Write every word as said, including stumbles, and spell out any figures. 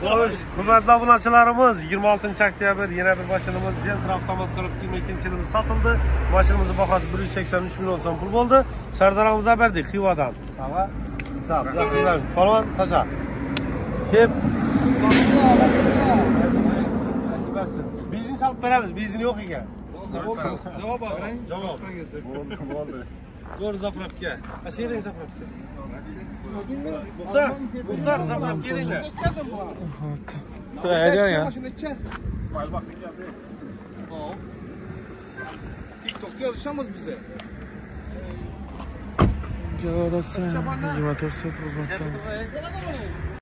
Xo'sh, hurmatli obunachilarimiz, yigirma oltinchi oktyabr yana bir mashinamiz Gentra avtomat qilib yigirma ikkinchi yilimiz sotildi. Mashinamizning bahosi bir yuz sakson uch million so'm pul bo'ldi. Sardaramizga berdik Xivadan. Tava. Sağ, yaxshilar. Polvon, tasha. Shep. Benzin solib beramiz, benzin yo'q ekan. Javob bering. Javob. Bo'ldi, bo'ldi. To'g'ri zapravka. Ashering zapravka. Muxtar, Muxtar zapravka keringlar. Şöyle aydan ya. İsmail bak ne geldi. Hop. TikTok'ta yazışamaz bize. Galadası yigirma to'rt soat xizmatdamiz.